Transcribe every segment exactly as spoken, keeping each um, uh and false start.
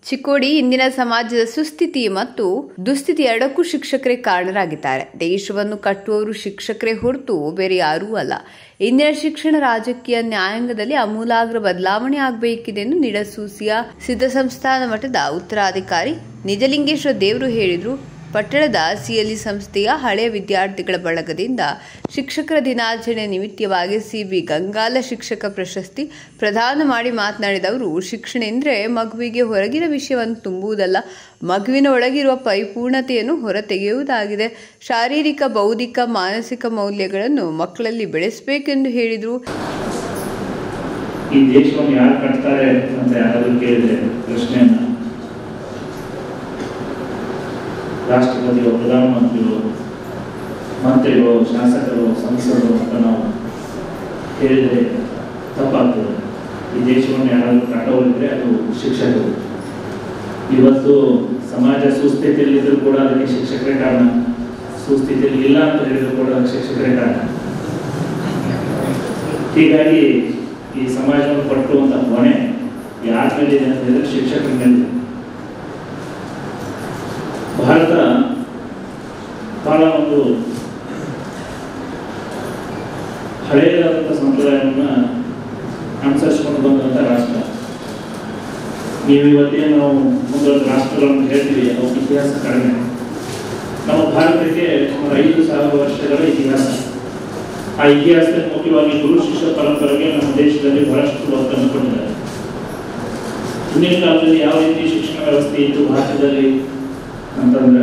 ಚಿಕ್ಕೋಡಿ ಇಂದಿನ ಸಮಾಜದ ಸುಸ್ಥಿತಿ ಮತ್ತು ದುಸ್ಥಿತಿ ಎರಡಕ್ಕೂ ಶಿಕ್ಷಕರೇ ಕಾರಣರಾಗಿದ್ದಾರೆ. ದೇಶವನ್ನು ಕಟ್ಟುವವರು ಶಿಕ್ಷಕರೇ ಹೊರತು ಬೇರೆ ಯಾರೂ ಅಲ್ಲ. ಇಂದಿನ ಶಿಕ್ಷಣ ರಾಜಕೀಯ ನ್ಯಾಯಾಂಗದಲ್ಲಿ ಅಮೂಲಾಗ್ರ ಬದಲಾವಣೆ ಆಗಬೇಕಿದೆ ಎಂದು ನಿಡಸೂಸಿಯ ಸಿದ್ಧ ಸಂಸ್ಥಾನ ಮಠದ ಉತ್ತರಾಧಿಕಾರಿ ನಿಜಲಿಂಗೇಶ್ವರ ದೇವರು ಹೇಳಿದರು. ಪಟ್ಟಣದ ಸಿಎಲ್ಇ ಸಂಸ್ಥೆಯ ಹಳೆಯ ವಿದ್ಯಾರ್ಥಿಗಳ ಬಳಗದಿಂದ ಶಿಕ್ಷಕರ ದಿನಾಚರಣೆ ನಿಮಿತ್ತವಾಗಿ ಸಿಬಿ ಗಂಗಾಲ ಶಿಕ್ಷಕ ಪ್ರಶಸ್ತಿ ಪ್ರದಾನ ಮಾಡಿ ಮಾತನಾಡಿದ ಅವರು, ಶಿಕ್ಷಣ ಎಂದರೆ ಮಗುವಿಗೆ ಹೊರಗಿನ ವಿಷಯವನ್ನು ತುಂಬುವುದಲ್ಲ, ಮಗುವಿನ ಒಳಗಿರುವ ಪರಿಪೂರ್ಣತೆಯನ್ನು ಹೊರತೆಗೆಯುವುದಾಗಿದೆ. ಶಾರೀರಿಕ, ಬೌದ್ಧಿಕ, ಮಾನಸಿಕ ಮೌಲ್ಯಗಳನ್ನು ಮಕ್ಕಳಲ್ಲಿ ಬೆಳೆಸಬೇಕೆಂದು ಹೇಳಿದರು. ಈ ದೇಶವನ್ನು ಯಾರು ಕಟ್ತಾರೆ ಅಂತ ಯಾರಾದರೂ ಕೇಳಿದ್ರೆ ಪ್ರಶ್ನೆಯನ್ನ ರಾಷ್ಟ್ರಪತಿಗಳು, ಪ್ರಧಾನಮಂತ್ರಿಗಳು, ಮಂತ್ರಿಗಳು, ಶಾಸಕರು, ಸಂಸದರು ಅಂತ ನಾವು ಹೇಳಿದರೆ ತಪ್ಪಾಗ್ತದೆ. ಈ ದೇಶವನ್ನು ಯಾರಾದರೂ ಕಟ್ಟೋರಿದ್ರೆ ಅದು ಶಿಕ್ಷಕರು. ಇವತ್ತು ಸಮಾಜ ಸುಸ್ಥಿತಿಯಲ್ಲಿದ್ದರೂ ಕೂಡ ಅದಕ್ಕೆ ಶಿಕ್ಷಕರೇ ಕಾರಣ, ಸುಸ್ಥಿತಿಯಲ್ಲಿ ಇಲ್ಲ ಅಂತ ಹೇಳಿದ್ರು ಕೂಡ ಅದಕ್ಕೆ ಶಿಕ್ಷಕರೇ ಕಾರಣ. ಹೀಗಾಗಿ ಈ ಸಮಾಜವನ್ನು ಕಟ್ಟುವಂಥ ಹೊಣೆ ಯಾರ ಮೇಲಿದೆ ಅಂತ ಹೇಳಿದ್ರೆ ಶಿಕ್ಷಕರ ಮೇಲೆ. ಭಾರತ ಬಹಳ ಒಂದು ಹಳೆಯದಾದಂಥ ಸಂಪ್ರದಾಯವನ್ನು ಅನುಸರಿಸಿಕೊಂಡು ಬಂದಂಥ ರಾಷ್ಟ್ರ. ನೀವು ಇವತ್ತೇನು ನಾವು ಮುಂದೊಂದು ರಾಷ್ಟ್ರಗಳನ್ನು ಹೇಳ್ತೀವಿ, ಅವು ಇತಿಹಾಸ ಕಡಿಮೆ. ನಮ್ಮ ಭಾರತಕ್ಕೆ ಸುಮಾರು ಐದು ಸಾವಿರ ವರ್ಷಗಳ ಇತಿಹಾಸ. ಆ ಇತಿಹಾಸದಲ್ಲಿ ಮುಖ್ಯವಾಗಿ ಗುರು ಶಿಷ್ಯ ಪರಂಪರೆಗೆ ನಮ್ಮ ದೇಶದಲ್ಲಿ ಬಹಳಷ್ಟು ಒತ್ತನ್ನು ಕೊಟ್ಟಿದ್ದಾರೆ. ಹಿಂದಿನ ಕಾಲದಲ್ಲಿ ಯಾವ ರೀತಿ ಶಿಕ್ಷಣ ವ್ಯವಸ್ಥೆ ಇತ್ತು ಭಾರತದಲ್ಲಿ ಅಂತಂದ್ರೆ,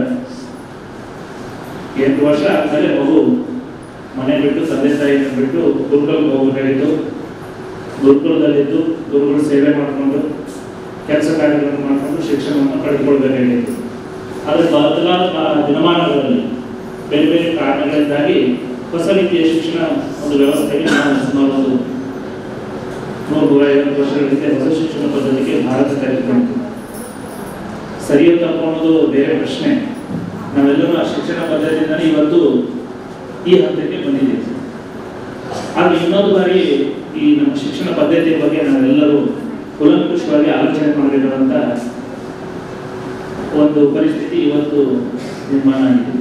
ಎಂಟು ವರ್ಷ ಆದ್ಮೇಲೆ ಮಗು ಮನೆ ಬಿಟ್ಟು ತಂದೆ ತಾಯಿಯನ್ನು ಬಿಟ್ಟು ಗುರುಕುಲಕ್ಕೆ ಹೋಗಬೇಕಾಗಿತ್ತು. ಗುರುಕುಲದಲ್ಲಿದ್ದು ಗುರುಗಳು ಸೇವೆ ಮಾಡಿಕೊಂಡು ಕೆಲಸ ಕಾರ್ಯಗಳನ್ನು ಮಾಡಿಕೊಂಡು ಶಿಕ್ಷಣವನ್ನು ಪಡೆದುಕೊಳ್ಬೇಕಾಗಿತ್ತು. ಆದರೆ ಬದಲಾದ ದಿನಮಾನಗಳಲ್ಲಿ ಬೇರೆ ಬೇರೆ ಕಾರಣಗಳಿಂದಾಗಿ ಹೊಸ ರೀತಿಯ ಶಿಕ್ಷಣ ಒಂದು ವ್ಯವಸ್ಥೆಗೆ ನಾವು ಸುಮಾರು ಒಂದು ನೂರು ನೂರ ಐವತ್ತು ವರ್ಷಗಳ ಹಿಂದೆ ಹೊಸ ಶಿಕ್ಷಣ ಪದ್ಧತಿಗೆ ಭಾರತ ತೆಗೆದುಕೊಂಡಿತು. ಸರಿಯೋ ತಪ್ಪು ಅನ್ನೋದು ಬೇರೆ ಪ್ರಶ್ನೆ. ನಾವೆಲ್ಲರೂ ಆ ಶಿಕ್ಷಣ ಪದ್ಧತಿಯಿಂದಲೇ ಇವತ್ತು ಈ ಹಂತಕ್ಕೆ ಬಂದಿದ್ದೀವಿ. ಆದರೆ ಇನ್ನೊಂದು ಬಾರಿ ಈ ನಮ್ಮ ಶಿಕ್ಷಣ ಪದ್ಧತಿಯ ಬಗ್ಗೆ ನಾವೆಲ್ಲರೂ ಕೂಲಂಕುಷವಾಗಿ ಆಲೋಚನೆ ಮಾಡಬೇಕಾದಂಥ ಒಂದು ಪರಿಸ್ಥಿತಿ ಇವತ್ತು ನಿರ್ಮಾಣ ಆಗಿದೆ.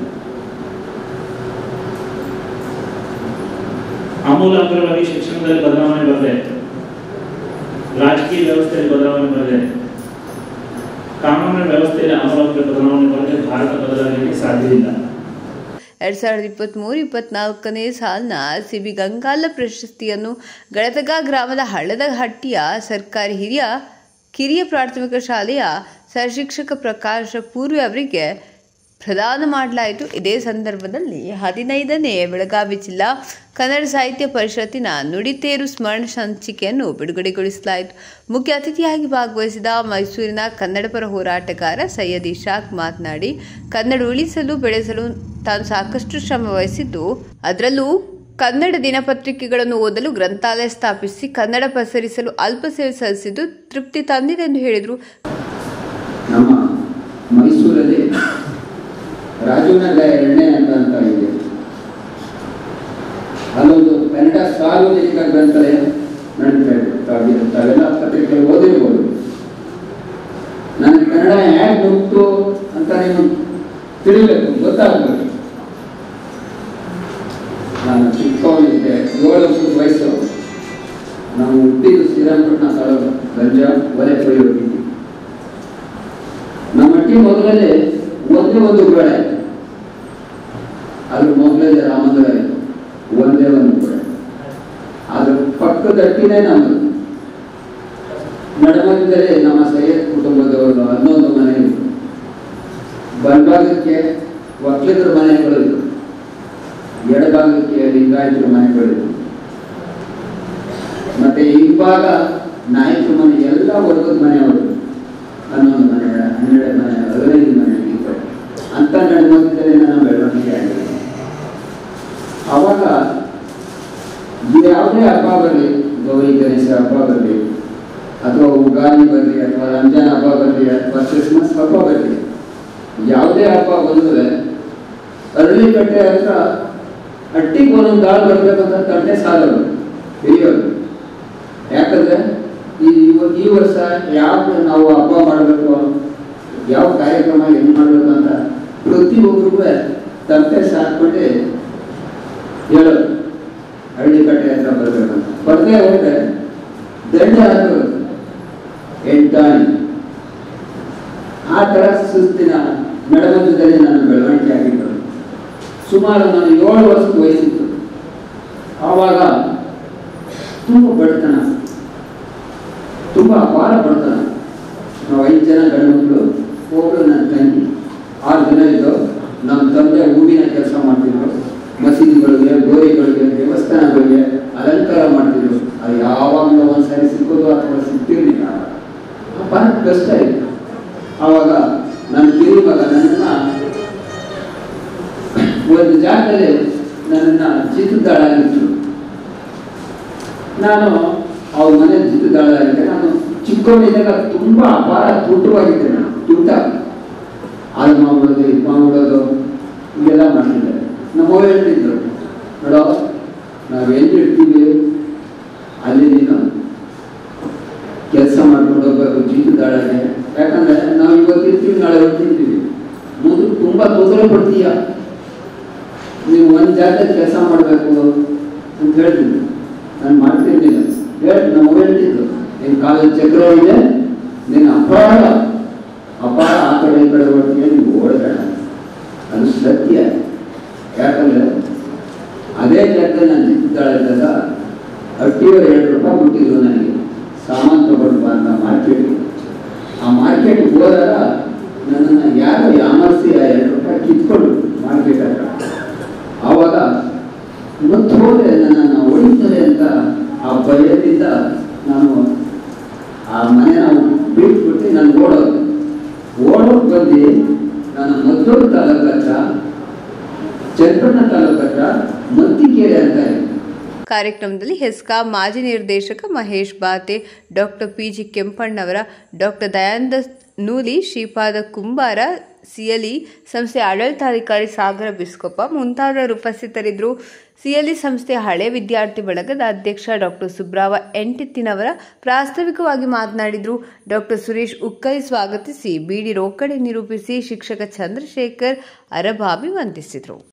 ಆಮೂಲಾಗ್ರವಾಗಿ ಶಿಕ್ಷಣದಲ್ಲಿ ಬದಲಾವಣೆ ಬರದೆ, ರಾಜಕೀಯ ವ್ಯವಸ್ಥೆಯಲ್ಲಿ ಬದಲಾವಣೆ ಬರದೆ, ಕಾನೂನಿನ ವ್ಯವಸ್ಥೆಯಲ್ಲಿ ಆಮೂಲಾಗ್ರ ಬದಲಾವಣೆ ಬರದೆ ಭಾರತ ಬದಲಾಗಲಿಕ್ಕೆ ಸಾಧ್ಯವಿಲ್ಲ. ಎರಡ್ ಸಾವಿರದ ಇಪ್ಪತ್ತ್ ಮೂರು ಇಪ್ಪತ್ನಾಲ್ಕನೇ ಸಾಲಿನ ಸಿಬಿ ಗಂಗಾಲ ಪ್ರಶಸ್ತಿಯನ್ನು ಗಳತಗ ಗ್ರಾಮದ ಹಳ್ಳದಹಟ್ಟಿಯ ಸರ್ಕಾರಿ ಹಿರಿಯ ಕಿರಿಯ ಪ್ರಾಥಮಿಕ ಶಾಲೆಯ ಸಹಶಿಕ್ಷಕ ಪ್ರಕಾಶ ಪೂರ್ವಿ ಅವರಿಗೆ ಪ್ರದಾನ ಮಾಡಲಾಯಿತು. ಇದೇ ಸಂದರ್ಭದಲ್ಲಿ ಹದಿನೈದನೇ ಬೆಳಗಾವಿ ಜಿಲ್ಲಾ ಕನ್ನಡ ಸಾಹಿತ್ಯ ಪರಿಷತ್ತಿನ ನುಡಿತೇರು ಸ್ಮರಣ ಸಂಚಿಕೆಯನ್ನು ಬಿಡುಗಡೆಗೊಳಿಸಲಾಯಿತು. ಮುಖ್ಯ ಅತಿಥಿಯಾಗಿ ಭಾಗವಹಿಸಿದ ಮೈಸೂರಿನ ಕನ್ನಡಪರ ಹೋರಾಟಗಾರ ಸೈಯದ್ ಇಶಾಕ್ ಮಾತನಾಡಿ, ಕನ್ನಡ ಉಳಿಸಲು ಬೆಳೆಸಲು ತಾನು ಸಾಕಷ್ಟು ಶ್ರಮ ವಹಿಸಿದ್ದು, ಅದರಲ್ಲೂ ಕನ್ನಡ ದಿನಪತ್ರಿಕೆಗಳನ್ನು ಓದಲು ಗ್ರಂಥಾಲಯ ಸ್ಥಾಪಿಸಿ ಕನ್ನಡ ಪಸರಿಸಲು ಅಲ್ಪ ಸೇವೆ ಸಲ್ಲಿಸಿದ್ದು ತೃಪ್ತಿ ತಂದಿದೆ ಎಂದು ಹೇಳಿದರು. ನಮ್ಮ ಮೈಸೂರಲ್ಲಿ ರಾಜನಗರ ಎರಡನೇ ಅಂತ ಅಂತ ಇದೆ, ಅಲ್ಲೊಂದು ಕನ್ನಡ ಸಾರ್ವಜನಿಕ ಗ್ರಂಥಾಲಯ ನಡೀತಾ ಇದೆ. ತಾವೆಲ್ಲ ಪತ್ರಿಕೆ ಓದಿರ್ಬೋದು. ನನಗೆ ಕನ್ನಡ ಹೇಗೆ ಗೊತ್ತು ಅಂತ ನೀವು ತಿಳಿಬೇಕು, ಗೊತ್ತಾಗಬೇಕು. ನಾನು ಚಿಕ್ಕವನಿದ್ದೆ, ಏಳು ವರ್ಷದ ವಯಸ್ಸು. ನಾವು ಹುಟ್ಟಿದ್ದು ಶ್ರೀರಂಗಪಟ್ಟಣ ತಾಲೂಕು ಗಂಜ ಒಲೆ ಪುಳಿಯೋಗಿ. ನಮ್ಮ ಅಟ್ಟಿ ಮೊದಲೇ ಒಂದೇ ಒಂದು ಗೋಡೆ, ಅದ್ರ ಮೊದಲೇ ರಾಮಂದಿರ ಆಯಿತು, ಒಂದೇ ಒಂದು ಗೋಡೆ. ಅದ್ರ ಪಕ್ಕದ ಅಟ್ಟಿನೇ ನಮ್ಮದು. ನಡಮಧ್ಯದಲ್ಲಿ ನಮ್ಮ ಸೈಯದ್ ಕುಟುಂಬದವರು ಹನ್ನೊಂದು ಮನೆ ಇತ್ತು. ಬಲಭಾಗಕ್ಕೆ ಒಕ್ಕಲಿಗರ ಮನೆಗಳಿತ್ತು, ಎಡಭಾಗಕ್ಕೆ ಲಿಂಗಾಯತರ ಮನೆಗಳಿತ್ತು, ಮತ್ತೆ ಹಿಂಭಾಗ ನಾಯಕರ ಮನೆ, ಎಲ್ಲ ವರ್ಗದ ಮನೆಯವರು ಹನ್ನೊಂದು ಮನೆ, ಹನ್ನೆರಡು ಮನೆ, ಹದಿನೈದು ಮನೆ ಇತ್ತು. ಅಂತ ನಡಮಧ್ಯದಲ್ಲಿ ನಮ್ಮ ಬೆಳವಣಿಗೆ ಆಗಿದೆ. ಅವಾಗ ಯಾವುದೇ ಹಬ್ಬ ಬರಲಿ, ಗೌರಿ ಗಣೇಶ ಹಬ್ಬ ಬರಲಿ, ಅಥವಾ ಉಗಾದಿ ಬರಲಿ, ಅಥವಾ ರಂಜಾನ್ ಹಬ್ಬ ಬರಲಿ, ಅಥವಾ ಕ್ರಿಸ್ಮಸ್ ಹಬ್ಬ ಬರಲಿ, ಯಾವುದೇ ಹಬ್ಬ ಬಂದರೆ ಅರಳಿ ಕಟ್ಟೆ ಹತ್ರ ಅಟ್ಟಿಗೆ ಒಂದೊಂದು ದಾಳು ಬರಬೇಕಂತ ತಟ್ಟೆ ಸಾಲೋದು ಹಿರಿಯೋದು. ಯಾಕಂದ್ರೆ ಈ ಈ ವರ್ಷ ಯಾವ ನಾವು ಹಬ್ಬ ಮಾಡಬೇಕು, ಯಾವ ಕಾರ್ಯಕ್ರಮ ಹೆಂಗ್ ಮಾಡಬೇಕು ಅಂತ ಪ್ರತಿಯೊಬ್ಬರಿಗೂ ತಪ್ಪೆ ಸಾಕ್ಬಿಟ್ಟು ಹೇಳೋದು. ಹಳ್ಳಿ ಕಟ್ಟೆ ಹತ್ರ ಬರ್ಬೇಕಂತ ಬರ್ದೇ ಹೋದ್ರೆ ದಂಡ ಹಾಕೋದು ಎಂಟಾಣಿ. ಆ ತರ ಸುಸ್ತಿನ ನಡಮಧ್ಯದಲ್ಲಿ ನನ್ನ ಬೆಳವಣಿಗೆ ಆಗಿತ್ತು. ಸುಮಾರು ನಾನು ಏಳು ವರ್ಷದ ವಯಸ್ಸಿತ್ತು. ಆವಾಗ ತುಂಬ ಬಡತನ, ತುಂಬ ಅಪಾರ ಬಡತನ. ನಾವು ಐದು ಜನ ಗಂಡು ಮಕ್ಕಳು, ಒಬ್ಬರು ನನ್ನ ತಂಗಿ, ಆರು ಜನ ಇದ್ದು. ನಮ್ಮ ತಂದೆ ಹೂವಿನ ಕೆಲಸ ಮಾಡ್ತಿದ್ರು, ಮಸೀದಿಗಳಿಗೆ, ಗೋರಿಗಳಿಗೆ, ದೇವಸ್ಥಾನಗಳಿಗೆ ಅಲಂಕಾರ ಮಾಡ್ತಿದ್ರು. ಅದು ಯಾವಾಗಲೂ ಒಂದ್ಸರಿ ಸಿಕ್ಕೋದು ಅಥವಾ ಸಿಕ್ತಿರ್ಲಿಲ್ಲ. ಅಪಾರ ಕಷ್ಟ ಇತ್ತು. ಆವಾಗ ನನ್ನ ಕಿರಿ ಮಗ ನನ್ನನ್ನ ಒಂದು ಜಾಗದಲ್ಲಿ ನನ್ನನ್ನ ಜಿತ್ತುದಾಳಾಗಿತ್ತು. ನಾನು ಅವ್ರ ಮನೆ ಜಿತ್ತುದಾಳಾಗಿದ್ದೆ. ನಾನು ಚಿಕ್ಕವನಿದ್ದಾಗ ತುಂಬಾ ಅಪಾರ ತುಂಟವಾಗಿದ್ದೆ. ನಾನು ತುಂಟ ಅದು ಮಾಡ್ಬಿಡೋದು, ಇದು ಮಾಡ್ಬಿಡೋದು, ಇದೆಲ್ಲ ಮಾಡ್ತಿದ್ದೆ. ನಮ್ಮವ್ವ ಹೇಳ್ತಿದ್ರು, ನೋಡೋ ನಾವು ಎಲ್ಲಿ ಇರ್ತೀವಿ ಅಲ್ಲಿ ನೀನು ಕೆಲಸ ಮಾಡ್ಕೊಂಡು ಹೋಗ್ಬೇಕು ಜಿತ್ತುದಾಳಾಗೆ. ಯಾಕಂದ್ರೆ ನಾವು ಇವತ್ತು ಇರ್ತೀವಿ, ನಾಳೆ ಹೊರ್ತಿರ್ತೀವಿ, ಮುಂದೆ ತುಂಬಾ ತೊಂದರೆ ಪಡ್ತೀಯ, ನೀವು ಒಂದು ಜಾಗದಲ್ಲಿ ಕೆಲಸ ಮಾಡಬೇಕು ಅಂತ ಹೇಳ್ತಿದ್ರು. ನಾನು ಮಾಡ್ತಿರ್ಲಿಲ್ಲ. ಹೇಳಿ ನಾವು ಹೇಳ್ತಿದ್ರು, ನಿನ್ನ ಕಾಲೇಜ್ ಚಕ್ರ ಇದೆ, ನೀನು ಅಪಾರ ಅಪಾರ ಆ ಕಡೆ ಈ ಕಡೆ ಹೊಡ್ತೀಯ, ನೀವು ಓಡಬೇಡ. ಅದು ಸತ್ಯ. ಯಾಕಂದ್ರೆ ಅದೇ ಜಾಗದಲ್ಲಿ ನಾನು ಜಿತ್ತಾಳಿದ್ದಾಗ ಹಟ್ಟಿಯವರು ಎರಡು ರೂಪಾಯಿ ಕೊಟ್ಟಿದ್ರು ನನಗೆ ಸಾಮಾನು ತಗೊಂಡು ಅಂತ ಮಾರ್ಕೆಟ್ಗೆ. ಆ ಮಾರ್ಕೆಟ್ಗೆ ಹೋದಾಗ ನನ್ನನ್ನು ಯಾರೋ ಯಾಮರ್ಸಿ ಆ ಎರಡು ರೂಪಾಯಿ ಕಿತ್ಕೊಂಡು ಮಾರ್ಕೆಟ್ ಹತ್ರ. ಆವಾಗ ಇವತ್ತು ಹೋದ್ರೆ ನನ್ನನ್ನು ಹೊಡಿತಾರೆ ಅಂತ ಆ ಭಯದಿಂದ ನಾನು ಆ ಮನೆ ನಾವು ಬಿಟ್ಬಿಟ್ಟು ನಾನು ಓಡೋದು ಓಡೋದು ಬಂದು ನಾನು ಮದ್ದೂರು ತಾಲೂಕು ಹತ್ರ, ಚನ್ನಪಟ್ಟಣ ತಾಲೂಕು ಹತ್ರ ಮತ್ತಿಕೆರೆ ಅಂತ. ಕಾರ್ಯಕ್ರಮದಲ್ಲಿ ಹೆಸ್ಕಾಂ ಮಾಜಿ ನಿರ್ದೇಶಕ Mahesh Bate, doctor P G Kempannavar, doctor Dayananda Nooli, Shripad Kumbar, ಸಿಯಲಿ ಸಂಸ್ಥೆ ಆಡಳಿತಾಧಿಕಾರಿ ಸಾಗರ ಬಿಸ್ಕೊಪ್ಪ ಮುಂತಾದವರು ಉಪಸ್ಥಿತರಿದ್ದರು. ಸಿಯಲಿ ಸಂಸ್ಥೆ ಹಳೆ ವಿದ್ಯಾರ್ಥಿ ಬಳಗದ ಅಧ್ಯಕ್ಷ ಡಾಕ್ಟರ್ ಸುಬ್ರಾವ ಎಂಟಿತ್ತಿನವರ ಪ್ರಾಸ್ತಾವಿಕವಾಗಿ ಮಾತನಾಡಿದರು. ಡಾಕ್ಟರ್ ಸುರೇಶ್ ಉಕ್ಕೈ ಸ್ವಾಗತಿಸಿ, ಬಿಡಿ ರೋಕಡೆ ನಿರೂಪಿಸಿ, ಶಿಕ್ಷಕ ಚಂದ್ರಶೇಖರ್ ಅರಬಾಬಿ ವಂದಿಸಿದರು.